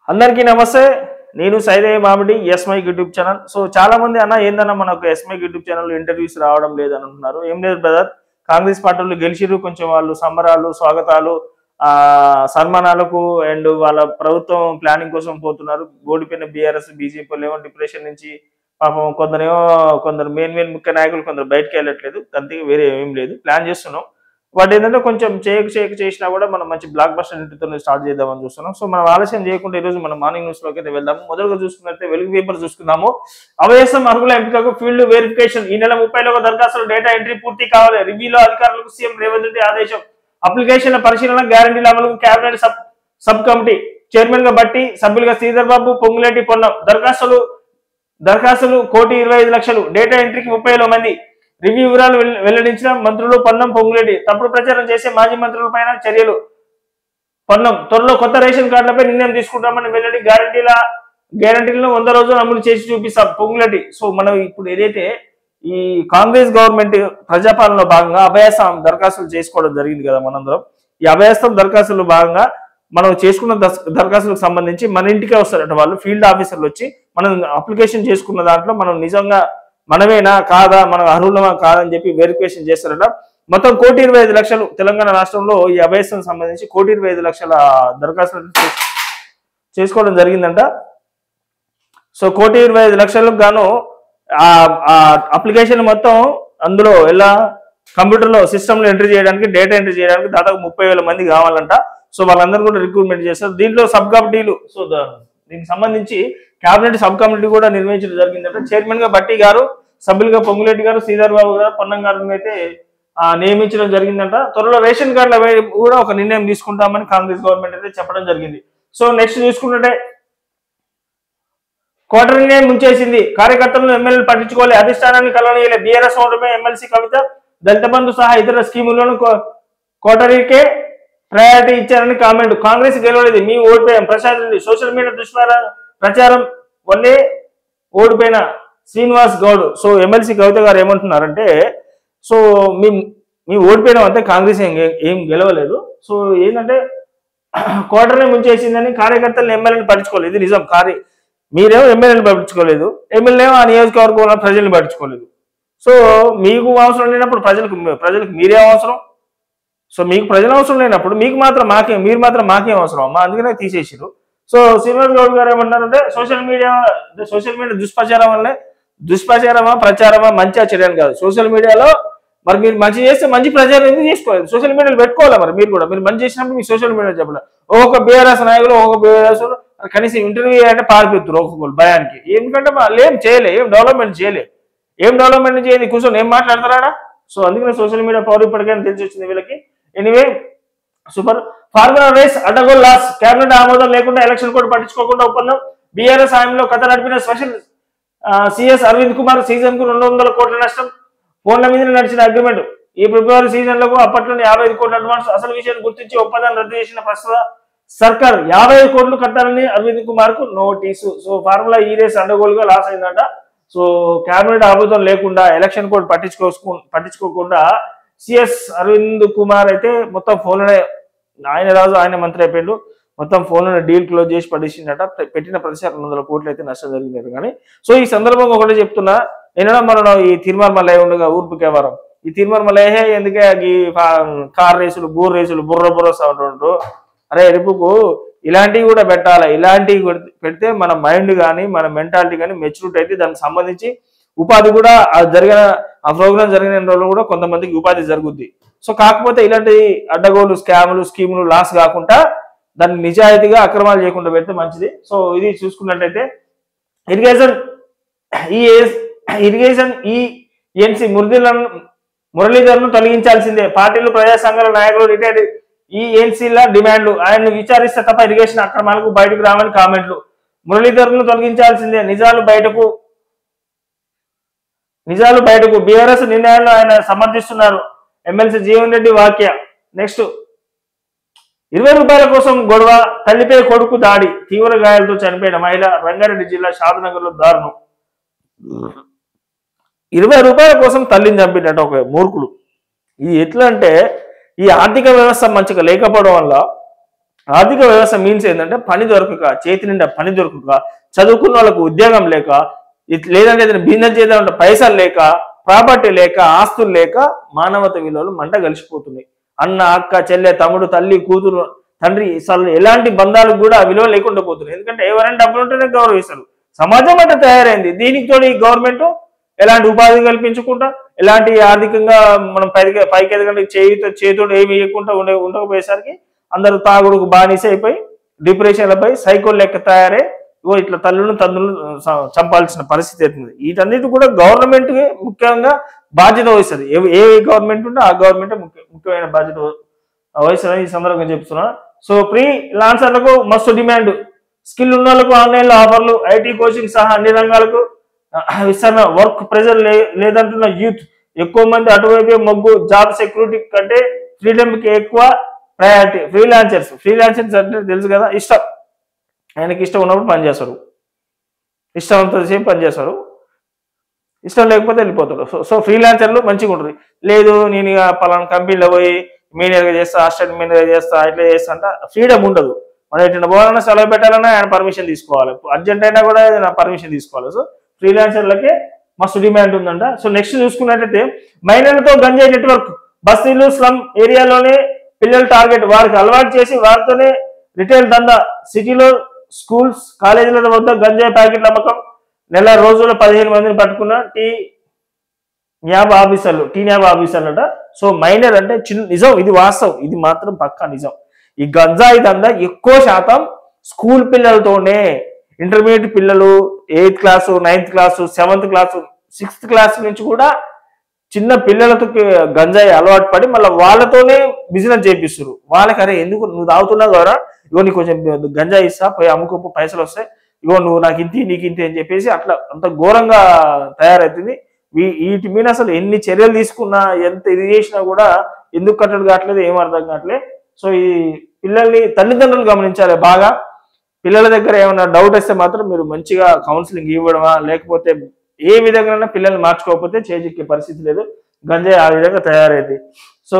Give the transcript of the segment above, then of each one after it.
అందరికీ నమస్తే. నేను సైదయ్య మామిడి ఎస్మైక్ యూట్యూబ్ ఛానల్. సో చాలా మంది అన్న ఏందన్నా మనకు ఎస్మైక్ యూట్యూబ్ ఛానల్ ఇంటర్వ్యూస్ రావడం లేదని అంటున్నారు. ఏం లేదు బ్రదర్, కాంగ్రెస్ పార్టీలు గెలిచిరు, కొంచెం వాళ్ళు సంబరాలు స్వాగతాలు సన్మానాలకు అండ్ వాళ్ళ ప్రభుత్వం ప్లానింగ్ కోసం పోతున్నారు. ఓడిపోయిన బీఆర్ఎస్ బీజేపీలు ఏమో డిప్రెషన్ నుంచి పాపం కొందరు మెయిన్ ముఖ్య నాయకులు కొందరు బయటకు వెళ్ళట్లేదు. అంతే, వేరే ఏం లేదు, ప్లాన్ చేస్తున్నాం. బట్ ఏంటంటే కొంచెం చేసినా కూడా మనం మంచి బ్లాక్ బస్టర్ ఇంటితో స్టార్ట్ చేద్దామని చూస్తున్నాం. సో మనం ఆలస్యం చేయకుండా ఈరోజు మనం మార్నింగ్ న్యూస్ లోకి అయితే వెళ్దాము. మొదలుగా చూసుకున్నట్లయితే వెలుగు పేపర్ చూసుకుందాము. అవేసం అర్హుల ఎంపికకు ఫీల్డ్ వెరిఫికేషన్ ఈ నెల 30 దరఖాస్తులు డేటా ఎంట్రీ పూర్తి కావాలి. రివ్యూలో అధికారులకు సీఎం రేవంత్ రెడ్డి ఆదేశం. అప్లికేషన్ల పరిశీలన గ్యారంటీల అమలుకు కేబినెట్ సబ్ కమిటీ చైర్మన్ గా బట్టి సభ్యులుగా శ్రీధర్ బాబు, పొంగులేటి పొన్నం. దరఖాస్తులు 1,25,00,000. డేటా ఎంట్రీకి 30,000 మంది. రివ్యూ వివరాలు వెల్లడించిన మంత్రులు పొన్నం, పొంగులేటి. తప్పుడు ప్రచారం చేసే మాజీ మంత్రులపైన చర్యలు. పొన్నం త్వరలో కొత్త రేషన్ కార్డులపై నిర్ణయం తీసుకుంటామని వెల్లడి. గ్యారంటీలను 100 రోజులు అమలు చేసి చూపిస్తాం, పొంగులేటి. సో మనం ఇప్పుడు ఏదైతే ఈ కాంగ్రెస్ గవర్నమెంట్ ప్రజాపాలనలో భాగంగా అభయస్థం దరఖాస్తులు చేసుకోవడం జరిగింది కదా మనందరం. ఈ అభయస్థం దరఖాస్తులు భాగంగా మనం చేసుకున్న దరఖాస్తులకు సంబంధించి మన ఇంటికే వస్తారట వాళ్ళు, ఫీల్డ్ ఆఫీసర్లు వచ్చి మనం అప్లికేషన్ చేసుకున్న దాంట్లో మనం నిజంగా మనమేనా కాదా, మనం అర్హులమా కాదని చెప్పి వెరిఫికేషన్ చేస్తారట. మొత్తం 1,25,00,000 తెలంగాణ రాష్ట్రంలో ఈ అభయస్థం సంబంధించి 1,25,00,000 దరఖాస్తులు చేసుకోవడం జరిగిందంట. సో 1,25,00,000 గాను ఆ అప్లికేషన్ మొత్తం అందులో ఎలా కంప్యూటర్లో సిస్టంలో ఎంట్రీ చేయడానికి, డేటా ఎంట్రీ చేయడానికి దాదాపు 30,000 మంది కావాలంట. సో వాళ్ళందరూ కూడా రిక్రూట్మెంట్ చేస్తారు. దీంట్లో సబ్ కమిటీలు, సో దీనికి సంబంధించి కేబినెట్ సబ్ కమిటీ కూడా నిర్వహించడం జరిగిందంట. చైర్మన్ గా బట్టి గారు, సభ్యులుగా పొంగులేటి గారు, శ్రీధర్ బాబు గారు, పొన్నం గారిని అయితే నియమించడం జరిగిందంట. త్వరలో రేషన్ కార్డుల కూడా ఒక నిర్ణయం తీసుకుంటామని కాంగ్రెస్ గవర్నమెంట్ అయితే చెప్పడం జరిగింది. సో నెక్స్ట్ చూసుకుంటే కోట నిర్ణయం ముంచేసింది. కార్యకర్తలను ఎమ్మెల్యేలు పట్టించుకోలే, అధిష్టానాన్ని కలవనీయలే. బీఆర్ఎస్ ఓటమే ఎమ్మెల్సీ కవిత, దళిత బంధు సహా ఇతర స్కీములను కోటరీకే ప్రయారిటీ ఇచ్చారని కామెంట్. కాంగ్రెస్ గెలవలేదు, మీ ఓడిపోయాం. ప్రసాద్ రెడ్డి సోషల్ మీడియా ప్రచారం వల్లే ఓడిపోయిన శ్రీనివాస్ గౌడ్. సో ఎమ్మెల్సీ కవిత గారు ఏమంటున్నారంటే, సో మీ ఓడిపోయినాం అంతే, కాంగ్రెస్ ఏం గెలవలేదు. సో ఏంటంటే కోటనే ముంచేసిందని కార్యకర్తలను ఎమ్మెల్యేని పట్టించుకోలేదు. ఇది నిజం. మీరేమో ఎమ్మెల్యేని పట్టించుకోలేదు, ఎమ్మెల్యేమో ఆ నియోజకవర్గంలో ప్రజల్ని పట్టించుకోలేదు. సో మీకు అవసరం లేనప్పుడు ప్రజలకు మీరే అవసరం. సో మీకు ప్రజలు అవసరం లేనప్పుడు మీరు మాత్రం మాకేం అవసరం అమ్మా, అందుకనే తీసేసారు. సో శ్రీనివాస్ గౌడ్ గారు ఏమంటారంటే సోషల్ మీడియా దుష్ప్రచారం వల్లే, దుష్ప్రచారమా ప్రచారమా మంచిగా చేయడానికి కాదు. సోషల్ మీడియాలో మరి మీరు మంచి చేస్తే మంచి ప్రచారం ఎందుకు చేసుకోవాలి, సోషల్ మీడియాలో పెట్టుకోవాలి. మరి మీరు కూడా మీరు మంచి చేసినప్పుడు మీ సోషల్ మీడియా చెప్పలేదు. ఒక్కొక్క బీఆర్ఎస్ నాయకులు బీఆర్ఎస్ కనీసం ఇంటర్వ్యూ అంటే పారిపోతున్నారు ఒక్కొక్కరు భయానికి. ఎందుకంటే వాళ్ళు ఏం డెవలప్మెంట్ చేయలేదు కూర్చొని ఏం మాట్లాడతారా. సో అందుకనే సోషల్ మీడియా పవర్ ఇప్పటికైనా తెలిసి వచ్చింది వీళ్ళకి. Anyway super. ఫార్ములా రేస్ అడ్డగోల్ లాస్, కేబినెట్ ఆమోదం లేకుండా ఎలక్షన్ కోడ్ పట్టించుకోకుండా ఒప్పందం. బీఆర్ఎస్ హామీలో కథ నడిపిన స్పెషల్ సిఎస్ అరవింద్ కుమార్ సీజన్ కు 200 కోట్ల నష్టం. ఫోన్ల మీద నడిచిన అగ్రిమెంట్. ఈ ఫిబ్రవరి సీజన్లకు అప్పట్లోనే 55 కోట్ల అడ్వాన్స్. అసలు విషయాన్ని గుర్తించి ఒప్పందాన్ని రద్దు చేసిన ప్రస్తుత సర్కార్ 50 కోట్లు కట్టాలని అరవింద్ కుమార్ కు notice. So formula E race అడ్డగోలుగా లాస్ అయిందట. సో కేబినెట్ ఆమోదం లేకుండా ఎలక్షన్ కోడ్ పట్టించుకోకుండా సిఎస్ అరవింద్ కుమార్ అయితే మొత్తం ఫోన్లోనే ఆయన రాజు ఆయన మంత్రి అయిపోయిండు. మొత్తం ఫోన్లోనే డీల్ క్లోజ్ చేసి పడేసిందట. పెట్టిన ప్రతిసారి 200 కోట్లు అయితే నష్టం జరిగినట్టు. కానీ సో ఈ సందర్భంగా ఒకటే చెప్తున్నా, నేను మనం ఈ తీర్మార్ మల్లయ్య ఉండగా ఊర్పుకే వారం ఈ తీర్మార్ మల్లయ్య ఎందుకే ఈ కార్ రేసులు బుర్ర సౌండ్ ఉంటూ, అరే ఎరుపుకు ఇలాంటివి కూడా పెట్టాలి. ఇలాంటివి పెడితే మన మైండ్ కానీ మన మెంటాలిటీ కానీ మెచ్యూరిటీ అయితే దానికి సంబంధించి ఉపాధి కూడా ఆ ప్రోగ్రామ్ జరిగిన రోజులు కూడా కొంతమందికి ఉపాధి జరుగుద్ది. సో కాకపోతే ఇలాంటి అడ్డగోలు స్కీములు లాస్ కాకుండా దాన్ని నిజాయితీగా అక్రమాలు చేయకుండా పెడితే మంచిది. సో ఇది చూసుకున్నట్టయితే ఇరిగేషన్ ఈఎన్సీ మురళీధర్ను తొలగించాల్సిందే. పార్టీలు ప్రజా సంఘాల నాయకులు రిటైర్డ్ ఈఎన్సీల డిమాండ్లు. ఆయన్ను విచారిస్తే తప్ప ఇరిగేషన్ అక్రమాలకు బయటకు రావని కామెంట్లు. మురళీధర్ను తొలగించాల్సిందే, నిజాలు బయటకు. బీఆర్ఎస్ నిర్ణయాలను ఆయన సమర్థిస్తున్నారు. ఎమ్మెల్సీ జీవన్ రెడ్డి వాక్య. నెక్స్ట్ 20 రూపాయల కోసం గొడవ, తల్లిపై కొడుకు దాడి, తీవ్ర గాయాలతో చనిపోయిన మహిళ. రంగారెడ్డి జిల్లా షాద్నగర్ లో దారుణం. 20 రూపాయల కోసం తల్లిని చంపినట్టు ఒక మూర్ఖులు. ఇది ఎట్లా అంటే ఈ ఆర్థిక వ్యవస్థ మంచిగా లేకపోవడం వల్ల ఆర్థిక వ్యవస్థ మీన్స్ ఏంటంటే పని దొరకక, చేతి నిండా పని దొరకక, చదువుకున్న వాళ్ళకు ఉద్యోగం లేక, లేదంటే ఏదైనా బిజినెస్ చేద్దామంటే పైసలు లేక, ప్రాపర్టీ లేక, ఆస్తులు లేక మానవత విలువలు మంట కలిసిపోతున్నాయి. అన్న, అక్క, చెల్లె, తమ్ముడు, తల్లి, కూతురు, తండ్రి, అసలు ఎలాంటి బంధాలకు కూడా ఆ విలువ లేకుండా పోతున్నాయి. ఎందుకంటే ఎవరైనా డబ్బులు ఉంటేనే గౌరవిస్తారు. సమాజం అంటే తయారైంది. దీనికి తోడు ఈ గవర్నమెంట్ ఎలాంటి ఉపాధి కల్పించకుండా, ఎలాంటి ఆర్థికంగా మనం పైకి ఎదగడానికి చేతుడు ఏమి ఇవ్వకుండా ఉండకపోయేసరికి అందరూ తాగుడుకు బానిస అయిపోయి డిప్రెషన్లపై సైకోల్ లెక్క తయారై ఇట్లా తల్లులను తండ్రులను చంపాల్సిన పరిస్థితి అవుతుంది. వీటన్నిటి కూడా గవర్నమెంట్ ముఖ్యంగా బాధ్యత వహిస్తుంది. ఏ గవర్నమెంట్ ఉంటే ఆ గవర్నమెంట్ ముఖ్యమైన బాధ్యత వహిస్తుందని ఈ సందర్భంగా చెప్తున్నా. సో ఫ్రీ లాన్సర్లకు మస్తు డిమాండ్. స్కిల్ ఉన్న వాళ్ళకు ఆన్లైన్లో ఆఫర్లు, ఐటీ కోచింగ్ సహా అన్ని రంగాలకు విస్తరణ. వర్క్ ప్రెజర్ లేదంటున్న యూత్ ఎక్కువ మంది అటువైపే మొగ్గు. జాబ్ సెక్యూరిటీ కంటే ఫ్రీడమ్కి ఎక్కువ ప్రయారిటీ. ఫ్రీలాన్సర్స్ అంటే తెలుసు కదా, ఇష్టం, ఆయనకి ఇష్టం ఉన్నప్పుడు పనిచేస్తారు, ఇష్టం అంతసేపు పనిచేస్తారు, ఇష్టం లేకపోతే వెళ్ళిపోతాడు. సో ఫ్రీలాన్సర్లు మంచిగా ఉంటుంది. లేదు నేను ఇక పలానా కంపెనీలో పోయి మేనేజర్గా చేస్తా, అసిస్టెంట్ మేనేజర్ చేస్తా, ఇట్లా చేస్తా అంటే ఫ్రీడమ్ ఉండదు. మనం ఎట్లా పోవాలన్నా, సెలవు పెట్టాలన్నా ఆయన పర్మిషన్ తీసుకోవాలి, అర్జెంట్ అయినా కూడా పర్మిషన్ తీసుకోవాలి. సో ఫ్రీలాన్సర్లకే మస్తు డిమాండ్ ఉందంట. సో నెక్స్ట్ చూసుకున్నట్లయితే మైనర్లతో గంజాయి నెట్వర్క్. బస్తీలు, స్లమ్ ఏరియాలోనే పిల్లలు టార్గెట్. వారికి అలవాటు చేసి వారితోనే రిటైల్ దందా. సిటీలో స్కూల్స్, కాలేజీల వద్ద గంజాయి ప్యాకెట్ల అమ్మకం. నెల రోజుల్లో 15 మందిని పట్టుకున్న టీ న్యాబ్ ఆఫీసర్లు అట. సో మైనర్ అంటే నిజం, ఇది వాస్తవం, ఇది మాత్రం పక్కా నిజం. ఈ గంజాయి దందా ఎక్కువ శాతం స్కూల్ పిల్లలతోనే. ఇంటర్మీడియట్ పిల్లలు 8th class, 9th class, 7th class, 6th class నుంచి కూడా చిన్న పిల్లలతో గంజాయి అలవాటు పడి మళ్ళీ వాళ్ళతోనే బిజినెస్ చేపిస్తారు. వాళ్ళకి అరే ఎందుకు నువ్వు తాగుతున్నావు కదా, ఇగో నీకు కొంచెం గంజాయి ఇస్తా, పోయి అమ్ముకోపు, పైసలు వస్తాయి, ఇగో నువ్వు నాకు ఇంతి నీకు ఇంతి అని చెప్పేసి అట్లా అంత ఘోరంగా తయారవుతుంది. వీటి మీద అసలు ఎన్ని చర్యలు తీసుకున్నా, ఎంత ఇది చేసినా కూడా ఎందుకు కట్టడు కావట్లేదు, ఏం అర్థం కావట్లేదు. సో ఈ పిల్లల్ని తల్లిదండ్రులు గమనించాలి బాగా. పిల్లల దగ్గర ఏమైనా డౌట్ వస్తే మాత్రం మీరు మంచిగా కౌన్సిలింగ్ ఇవ్వడమా, లేకపోతే ఏ విధంగా పిల్లల్ని మార్చుకోకపోతే చేజిక్కే పరిస్థితి లేదు. గంజాయి ఆ విధంగా తయారైంది. సో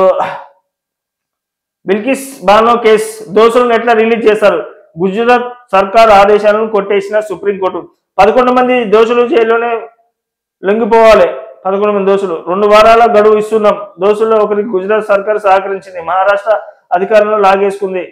బిల్కిస్ బానో కేసు, దోషులను ఎట్లా రిలీజ్ చేస్తారు? గుజరాత్ సర్కార్ ఆదేశాలను కొట్టేసిన సుప్రీంకోర్టు. 11 మంది దోషులు జైల్లోనే లొంగిపోవాలి. 11 మంది దోషులు. 2 వారాల గడువు ఇస్తున్నాం. దోషుల్లో ఒకరికి గుజరాత్ సర్కార్ సహకరించింది. మహారాష్ట్ర అధికారంలో లాగేసుకుంది.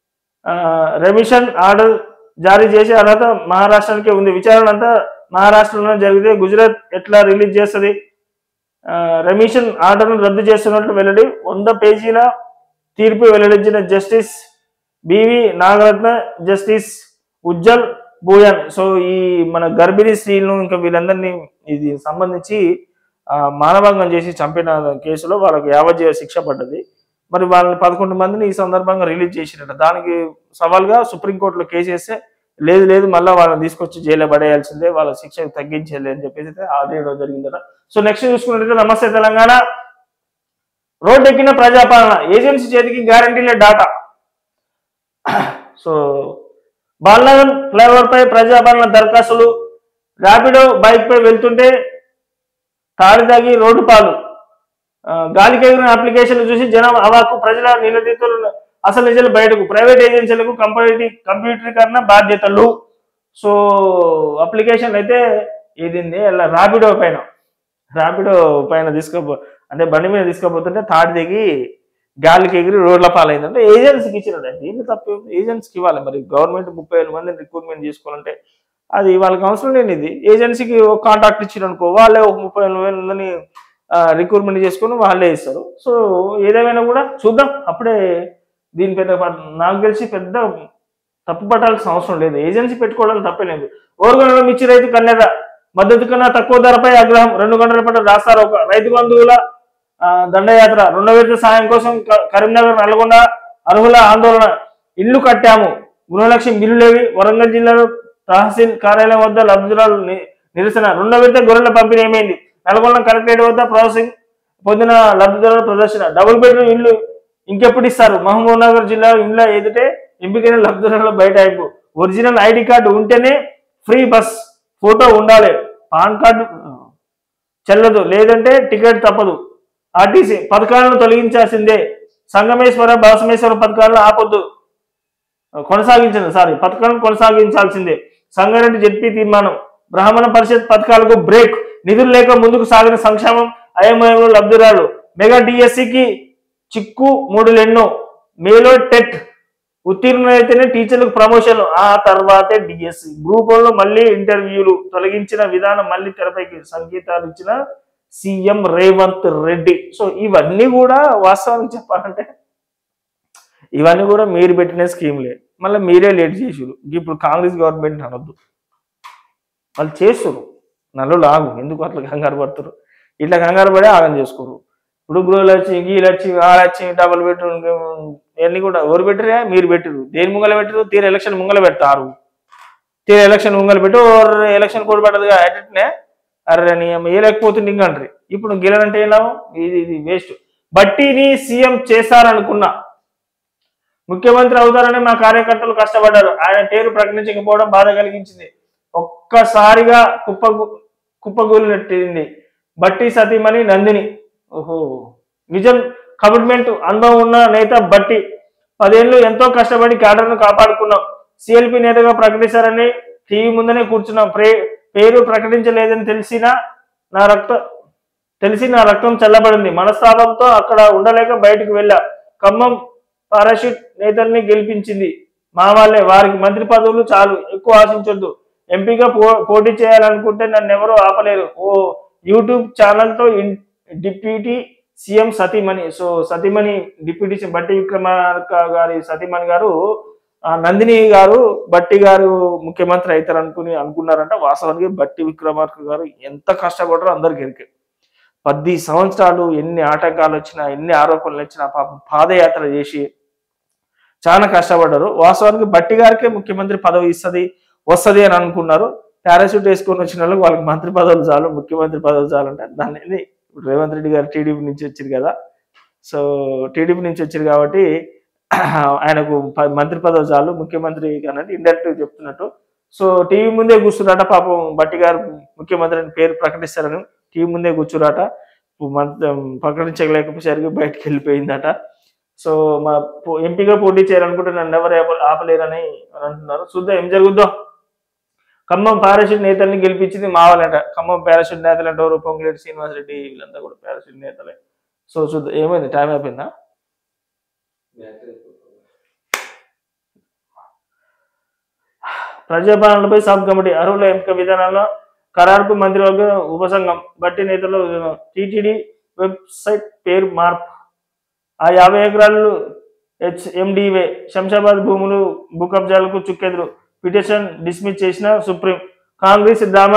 రెమిషన్ ఆర్డర్ జారీ చేసే అర్హత మహారాష్ట్రానికే ఉంది. విచారణ అంతా మహారాష్ట్రలోనే జరిగితే గుజరాత్ ఎట్లా రిలీజ్ చేస్తుంది? రెమిషన్ ఆర్డర్ను రద్దు చేస్తున్నట్లు వెల్లడి. 100 పేజీల తీర్పు వెల్లడించిన justice B V Nagarathna, justice Ujjal Bhuyan. So ఈ మన గర్భిణీ స్త్రీలను ఇంకా వీళ్ళందరినీ ఇది సంబంధించి మానభంగం చేసి చంపిన కేసులో వాళ్ళకి యావజ్జీవ శిక్ష పడ్డది. మరి వాళ్ళని 11 మందిని ఈ సందర్భంగా రిలీజ్ చేసినట్ట. దానికి సవాల్గా సుప్రీంకోర్టులో కేసు వేస్తే లేదు మళ్ళీ వాళ్ళని తీసుకొచ్చి జైల్లో పడేయాల్సిందే, వాళ్ళ శిక్ష తగ్గించేది అని చెప్పేసి ఆదేయడం జరిగిందట. సో నెక్స్ట్ చూసుకున్నట్లయితే నమస్తే తెలంగాణ. రోడ్డెక్కిన ప్రజాపాలన, ఏజెన్సీ చేతికి గ్యారంటీలే డాటా. సో బాలనగర్ ఫ్లైఓవర్ పై ప్రజాపాలన దరఖాస్తులు. ర్యాపిడో బైక్ పై వెళ్తుంటే తాడి తాగి రోడ్డు పాలు. గాలికెగిరిన అప్లికేషన్లు చూసి జనం అవాకు. ప్రజల నిలదీతులు అసలు నిజాలు బయటకు. ప్రైవేట్ ఏజెన్సీలకు కంప్యూటరీకరణ బాధ్యతలు. సో అప్లికేషన్ అయితే ఇది ర్యాపిడో పైన అంటే బండి మీద తీసుకుపోతుంటే తాడి దిగి గాలికి ఎగిరి రోడ్ల పాలైందంటే ఏజెన్సీకి ఇచ్చినట్టు. దీన్ని తప్ప ఏజెన్సీకి ఇవ్వాలి. మరి గవర్నమెంట్ 30,000 మందిని రిక్రూట్మెంట్ చేసుకోవాలంటే అది వాళ్ళకి అవసరం లేనిది. ఏజెన్సీకి ఒక కాంట్రాక్ట్ ఇచ్చారు అనుకో, వాళ్ళే ఒక 30,000 మందిని రిక్రూట్మెంట్ చేసుకుని వాళ్ళే ఇస్తారు. సో ఏదేమైనా కూడా చూద్దాం. అప్పుడే దీని పెద్ద నాకు తెలిసి పెద్ద తప్పు పట్టాల్సిన అవసరం లేదు. ఏజెన్సీ పెట్టుకోవడం తప్పే లేదు. ఓరుగొండలో మిర్చి రైతు కన్యత మద్దతు కన్నా తక్కువ ధరపై ఆగ్రహం. 2 గంటల పాటు రాస్తారు. ఒక రైతు బంధువుల దండయాత్ర. 2వ విడత సాయం కోసం కరీంనగర్, నల్గొండ అర్హుల ఆందోళన. ఇల్లు కట్టాము, గృహలక్ష్మి బిల్లులేవి. వరంగల్ జిల్లాలో తహసీల్ కార్యాలయం వద్ద లబ్ధిదారులు నిరసన. 2వ విడత గొర్రెల పంపిణీ ఏమైంది? నల్గొండ కలెక్టరేట్ వద్ద ప్రాసెసింగ్ పొందిన లబ్ధిదారుల ప్రదర్శన. డబుల్ బెడ్రూమ్ ఇల్లు ఇంకెప్పుడు ఇస్తారు? మహబూబ్ నగర్ జిల్లా ఇండ్ల ఎదుటే ఎంపికైన లబ్ధిదారుల బైఠాయింపు. ఒరిజినల్ ఐడి కార్డు ఉంటేనే ఫ్రీ బస్, ఫోటో ఉండాలి, పాన్ కార్డు చెల్లదు, లేదంటే టికెట్ తప్పదు. ఆర్టీసీ పథకాలను తొలగించాల్సిందే. సంగమేశ్వర, బాసమేశ్వర పథకాలను ఆపొద్దు. పథకాలను కొనసాగించాల్సిందే. సంగారెడ్డి జెడ్పీ తీర్మానం. బ్రాహ్మణ పరిషత్ పథకాలకు బ్రేక్. నిధులు లేక ముందుకు సాగిన సంక్షేమం అయోమయంలో లబ్ధిదారులు. మెగా డిఎస్సికి చిక్కు 3 మేలో టెట్ ఉత్తీర్ణులైతేనే టీచర్లకు ప్రమోషన్లు, ఆ తర్వాతే డిఎస్సి. గ్రూప్ 1లో మళ్ళీ ఇంటర్వ్యూలు. తొలగించిన విధానం మళ్ళీ తెరపైకి. సంకేతాలు ఇచ్చిన సీఎం రేవంత్ రెడ్డి. సో ఇవన్నీ కూడా వాస్తవానికి చెప్పాలంటే ఇవన్నీ కూడా మీరు పెట్టిన స్కీమ్లే. మళ్ళీ మీరే లేట్ చేసారు. ఇప్పుడు కాంగ్రెస్ గవర్నమెంట్ అనొద్దు, వాళ్ళు చేస్తారు. నల్లు ఆగు, ఎందుకు అట్లా కంగారు పడుతున్నారు? ఇట్లా కంగారు పడే ఆగం చేసుకోరు. ఇప్పుడు గృహలక్ష్మి, గీలక్ష్మి, ఆలక్ష్మి, డబుల్ బెడ్రూమ్ ఇవన్నీ కూడా ఎవరు పెట్టిరా? మీరు పెట్టరు. దేని ముంగల పెట్టరు? తీర ఎలక్షన్ ముంగల పెడతారు. తీర ఎలక్షన్ ముంగల పెట్టి ఎలక్షన్ కోడ్ పడ్డదిగా అటనే. అరే నీ ఏ లేకపోతుంది ఇంకంటారు. ఇప్పుడు గెలనంటే ఏనావు? ఇది వేస్ట్. బట్టిని సీఎం చేశారనుకున్నా, ముఖ్యమంత్రి అవుతారని మా కార్యకర్తలు కష్టపడ్డారు. ఆయన పేరు ప్రకటించకపోవడం బాధ కలిగించింది. ఒక్కసారిగా కుప్పగూలినట్టింది బట్టి సతీమణి నందిని. ఓహో, నిజం, కమిట్మెంట్, అనుభవం ఉన్న నేత బట్టి. 10 ఏళ్ళు ఎంతో కష్టపడి క్యాడర్ను కాపాడుకున్నాం. సిఎల్పి నేతగా ప్రకటిస్తారని టీవీ ముందనే కూర్చున్నాం. పేరు ప్రకటించలేదని తెలిసి నా రక్తం చల్లబడింది. మనస్తాపంతో అక్కడ ఉండలేక బయటకు వెళ్ళా. ఖమ్మం పారాషూట్ నేతల్ని గెలిపించింది మా వాళ్ళే. వారికి మంత్రి పదవులు చాలు, ఎక్కువ ఆశించొద్దు. ఎంపీగా పోటీ చేయాలనుకుంటే నన్ను ఎవరూ ఆపలేరు. ఓ యూట్యూబ్ ఛానల్తో డిప్యూటీ సీఎం సతీమణి. సో సతీమణి డిప్యూటీ సీఎం బట్టి విక్రమార్క గారి సతీమణి గారు నందిని గారు బట్టి గారు ముఖ్యమంత్రి అవుతారు అనుకున్నారంట. వాస్తవానికి బట్టి విక్రమార్క గారు ఎంత కష్టపడరో అందరికి ఎరికే. 10 సంవత్సరాలు ఎన్ని ఆటంకాలు వచ్చినా, ఎన్ని ఆరోపణలు వచ్చినా పాపం పాదయాత్ర చేసి చాలా కష్టపడ్డారు. వాస్తవానికి బట్టి గారికే ముఖ్యమంత్రి పదవి వస్తుంది అని అనుకున్నారు. పారాషూట్ వేసుకొని వచ్చిన వాళ్ళకి మంత్రి పదవులు చాలు, ముఖ్యమంత్రి పదవులు చాలు అంటే దాన్ని రేవంత్ రెడ్డి గారు టీడీపీ నుంచి వచ్చారు కదా. సో టీడీపీ నుంచి వచ్చారు కాబట్టి ఆయనకు మంత్రి పదవి చాలు, ముఖ్యమంత్రి అన్నట్టు ఇండైరెక్ట్ చెప్తున్నట్టు. సో టీవీ ముందే కూర్చున్నారట పాపం. బట్టి గారు ముఖ్యమంత్రి అని పేరు ప్రకటిస్తారని టీవీ ముందే కూర్చురాట. ప్రకటించలేకపోయేసరికి బయటకు వెళ్ళిపోయిందట. సో మా ఎంపీగా పోటీ చేయాలనుకుంటే నన్ను ఎవరు ఆపలేరని అంటున్నారు. చూద్దాం ఏం జరుగుద్దో. ఖమ్మం పారాషూట్ నేతల్ని గెలిపించింది మా వాళ్ళంట. ఖమ్మం పారాషూట్ నేతలు అంటే ఎవరు? పొంగులేటి శ్రీనివాసరెడ్డి, వీళ్ళంతా కూడా పారాషూట్ నేతలే. సో చూద్దాం ఏమైంది. టైం అయిపోయిందా? ప్రజాపాలనపై సబ్ కమిటీ. అర్హుల ఎంపిక విధానాల్లో ఖరారుకు మంత్రివర్గ ఉపసంఘం. బట్టి నేతలు టీటీడీ వెబ్సైట్ పేరు మార్పు. ఆ 50 ఎకరాలు హెచ్ఎండివే. శంషాబాద్ భూములు భూ కబ్జాలకు చుక్కెదురు. పిటిషన్ డిస్మిస్ చేసిన సుప్రీం. కాంగ్రెస్ డ్రామా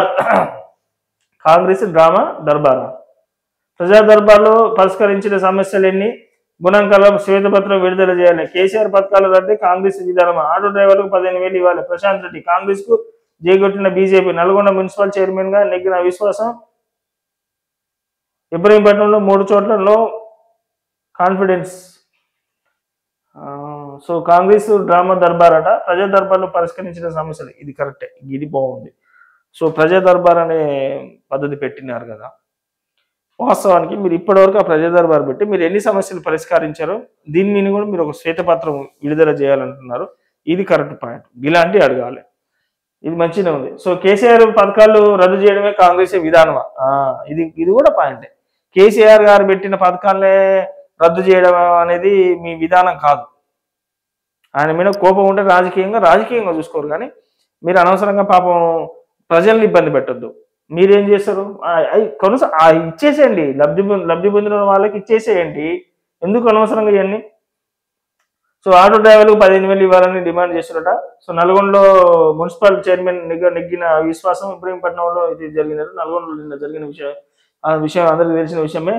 దర్బారా. ప్రజా దర్బార్లో పరిష్కరించిన సమస్యలెన్ని? గుణాంకాల శ్వేతపత్రం విడుదల చేయాలి. కేసీఆర్ పథకాల రద్దే కాంగ్రెస్ విధానం. ఆటో డ్రైవర్లకు 15,000 ఇవ్వాలి. ప్రశాంత్ రెడ్డి. కాంగ్రెస్ కు జైగొట్టిన బీజేపీ. నల్గొండ మున్సిపల్ చైర్మన్ గా నెగ్గిన విశ్వాసం. ఇబ్రహీంపట్నంలో 3 చోట్ల లో కాన్ఫిడెన్స్. సో కాంగ్రెస్ డ్రామా దర్బార్ అట. ప్రజా దర్బార్లో పరిష్కరించిన సమస్యలు. ఇది కరెక్టే, ఇది బాగుంది. సో ప్రజా దర్బార్ అనే పద్ధతి పెట్టినారు కదా. వాస్తవానికి మీరు ఇప్పటివరకు ఆ ప్రజా దర్బార్ పెట్టి మీరు ఎన్ని సమస్యలు పరిష్కరించారో దీని మీద కూడా మీరు ఒక శ్వేతపత్రం విడుదల చేయాలంటున్నారు. ఇది కరెక్ట్ పాయింట్. ఇలాంటివి అడగాలి. ఇది మంచిగా ఉంది. సో కేసీఆర్ పథకాలు రద్దు చేయడమే కాంగ్రెస్ విధానమా? ఇది కూడా పాయింటే. కేసీఆర్ గారు పెట్టిన పథకాలనే రద్దు చేయడం అనేది మీ విధానం కాదు. ఆయన మీద కోపం ఉంటే రాజకీయంగా చూసుకోరు. కానీ మీరు అనవసరంగా పాపం ప్రజల్ని ఇబ్బంది పెట్టద్దు. మీరేం చేస్తారు? ఇచ్చేసేయండి. లబ్ధి పొందిన వాళ్ళకి ఇచ్చేసేయండి. ఎందుకు అనవసరంగా ఇవన్నీ? సో ఆటో డ్రైవర్లకు 15,000 ఇవ్వాలని డిమాండ్ చేస్తున్నారట. సో నల్గొండలో మున్సిపల్ చైర్మన్ నెగ్గిన విశ్వాసం. ఇబ్రహీంపట్నంలో ఇది జరిగినట్టు. నల్గొండలో నిన్న జరిగిన విషయం అందరికీ తెలిసిన విషయమే.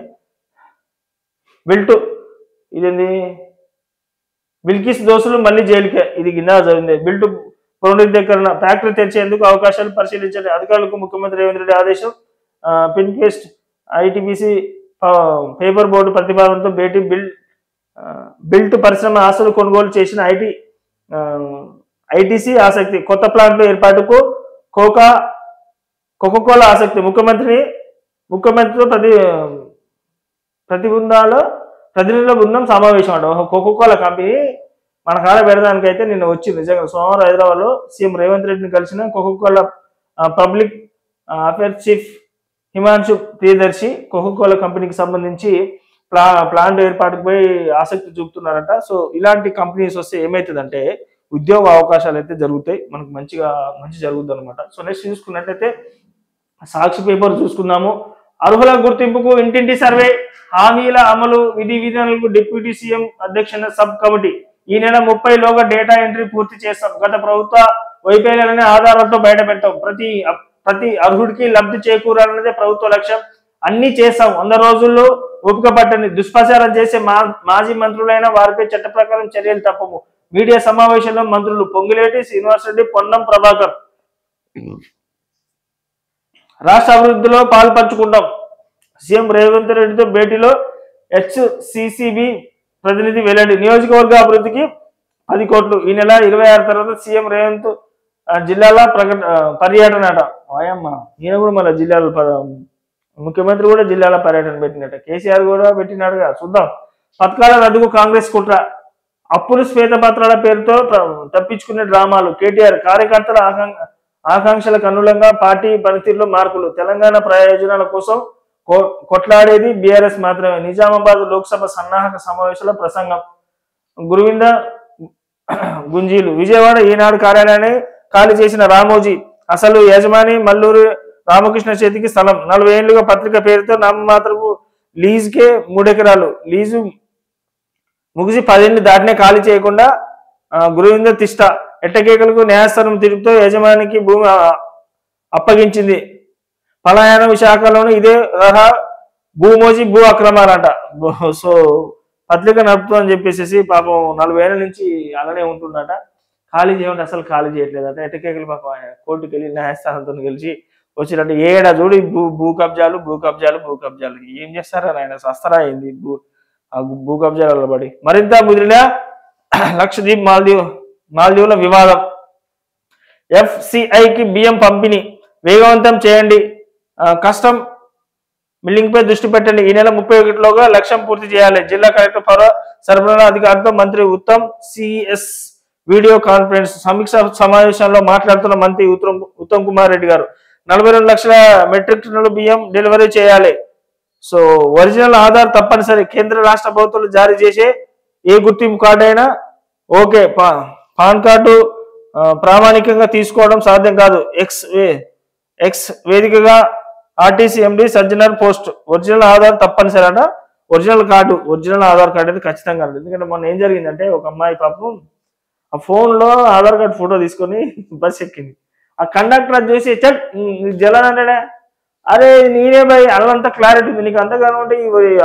ఇదేంది? బిల్కిస్ దోసులు మళ్ళీ జైలుకే. ఇది కింద జరిగింది. బిల్టు పునరుద్ధీకరణ. ఫ్యాక్టరీ తెరిచేందుకు అవకాశాలు పరిశీలించాలి. అధికారులకు ముఖ్యమంత్రి రేవంత్ రెడ్డి ఆదేశం. పిన్కేస్ట్ ఐటీపీసీ పేపర్ బోర్డు ప్రతిపాదనతో బేటీ బిల్ట్ పరిశ్రమ ఆస్తులు కొనుగోలు చేసిన ఐటీసీ ఆసక్తి. కొత్త ప్లాంట్ల ఏర్పాటుకు కోకోకోలా ఆసక్తి. ముఖ్యమంత్రితో ప్రతినిధుల బృందం సమావేశం అంట. కోకోకోలా కంపెనీ మన కాడ పెడదానికి అయితే నిన్న వచ్చి నిజంగా సోమవారం హైదరాబాద్లో సీఎం రేవంత్ రెడ్డిని కలిసిన Coca Cola public affairs chief Himanshu Priyadarshi Coca Cola కంపెనీకి సంబంధించి ప్లాంట్ ఏర్పాటుపై ఆసక్తి చూపుతున్నారంట. సో ఇలాంటి కంపెనీస్ వస్తే ఏమవుతుందంటే ఉద్యోగ అవకాశాలు అయితే జరుగుతాయి, మనకు మంచి జరుగుతుంది అనమాట. సో నెక్స్ట్ చూసుకున్నట్టయితే సాక్షి పేపర్ చూసుకుందాము. అర్హుల గుర్తింపుకు ఇంటింటి సర్వే, హామీల అమలు విధి విధానాలకు డిప్యూటీ సీఎం అధ్యక్షన సబ్ కమిటీ. ఈ నెల 30లోగా డేటా ఎంట్రీ పూర్తి చేస్తాం. గత ప్రభుత్వ వైఫల్యాలని ఆధారాలతో బయట పెట్టాం. ప్రతి అర్హుడికి లబ్ధి చేకూరాలన్నదే ప్రభుత్వ లక్ష్యం. అన్ని చేస్తాం. 100 రోజుల్లో ఓపిక పట్టని దుష్ప్రచారం చేసే మాజీ మంత్రులైన వారిపై చట్ట ప్రకారం చర్యలు తప్పము. మీడియా సమావేశంలో మంత్రులు పొంగులేటి శ్రీనివాసరెడ్డి, పొన్నం ప్రభాకర్. రాష్ట్ర అభివృద్ధిలో పాల్పంచుకుంటాం. సీఎం రేవంత్ రెడ్డితో భేటీలో హెచ్సిసిబి ప్రతినిధి వెల్లడి. నియోజకవర్గ అభివృద్ధికి 10 కోట్లు. ఈ నెల 26 తర్వాత సీఎం రేవంత్ జిల్లాల పర్యటన అట. ఆయమ్మ ఈయన కూడా మళ్ళీ జిల్లాల ముఖ్యమంత్రి కూడా జిల్లాల పర్యటన పెట్టినట్ట. కేసీఆర్ కూడా పెట్టినాడుగా. చూద్దాం. పథకాల రద్దుకు కాంగ్రెస్ కుట్ర, అప్పులు శ్వేతపత్రాల పేరుతో తప్పించుకునే డ్రామాలు. కేటీఆర్ కార్యకర్తల ఆకాంక్షలకు అనుగుణంగా పార్టీ పనితీరులో మార్పులు. తెలంగాణ ప్రయోజనాల కోసం కొట్లాడేది బీఆర్ఎస్ మాత్రమే. నిజామాబాద్ లోక్సభ సన్నాహక సమావేశంలో ప్రసంగం. గురువింద గుంజీలు. విజయవాడ ఈనాడు కార్యాలయాన్ని ఖాళీ చేసిన రామోజీ అసలు యజమాని మల్లూరు రామకృష్ణ చేతికి స్థలం. 40 ఏళ్లుగా పత్రిక పేరుతో నామమాత్రపు లీజుకే 3 ఎకరాలు. లీజు ముగిసి 10 ఏళ్లు దాటినే ఖాళీ చేయకుండా గురువింద తిష్ట. ఎట్టకేకలకు న్యాయస్థానం తీర్పుతో యజమానికి భూమి అప్పగించింది. పలాయన విశాఖలోని ఇదే తరహా భూమోజీ భూ అక్రమాలంట. సో పత్రిక నడుపుతుందని చెప్పేసి పాపం 40 ఏళ్ళ నుంచి అలానే ఉంటుందట. ఖాళీ చేయమంటే అసలు ఖాళీ చేయట్లేదట. ఎట్టకేకలు పాపం ఆయన కోర్టుకు వెళ్ళి న్యాయస్థానంతో కలిసి వచ్చినట్టు ఏడా చూడు భూ కబ్జాలు. ఏం చేస్తారా ఆయన సస్తరా అయింది భూ కబ్జాలలో పడి. మరింత ముదిరిన లక్షద్వీప్ మాల్దీవుల వివాదం. ఎఫ్సిఐకి బియ్యం పంపిణీ వేగవంతం చేయండి. కస్టమ్ మిల్లింగ్ పై దృష్టి పెట్టండి. ఈ నెల 31లోగా లక్ష్యం పూర్తి చేయాలి. జిల్లా కలెక్టర్ పౌర సరఫరాల అధికారులతో మంత్రి సిఎస్ వీడియో కాన్ఫరెన్స్. సమీక్ష సమావేశంలో మాట్లాడుతున్న మంత్రి ఉత్తమ్ కుమార్ రెడ్డి గారు 42 లక్షల మెట్రిక్ టన్నుల బియ్యం డెలివరీ చేయాలి. సో ఒరిజినల్ ఆధార్ తప్పనిసరి. కేంద్ర రాష్ట్ర ప్రభుత్వాలు జారీ చేసే ఏ గుర్తింపు కార్డు అయినా ఓకే. పాన్ కార్డు ప్రామాణికంగా తీసుకోవడం సాధ్యం కాదు. ఎక్స్ వేదికగా RTC MD Sajjanar post. Original Aadhaar తప్పనిసరి అట. ఒరిజినల్ ఆధార్ కార్డు అయితే ఖచ్చితంగా. ఎందుకంటే మొన్న ఏం జరిగిందంటే ఒక అమ్మాయి పాపం ఆ ఫోన్లో ఆధార్ కార్డు ఫోటో తీసుకొని బస్ ఎక్కింది. ఆ కండక్టర్ అది చూసి చట్ జలన్ అంటాడా, అరే నేనే భయ్ అల్లంతా క్లారిటీ ఉంది నీకు అంతగానో